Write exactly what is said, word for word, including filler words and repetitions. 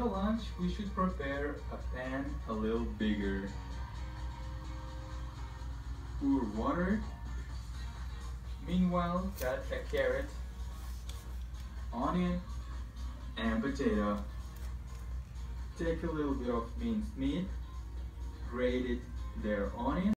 a lunch, we should prepare a pan a little bigger. Pour water. Meanwhile, cut a carrot, onion, and potato. Take a little bit of minced meat, grate it their onion.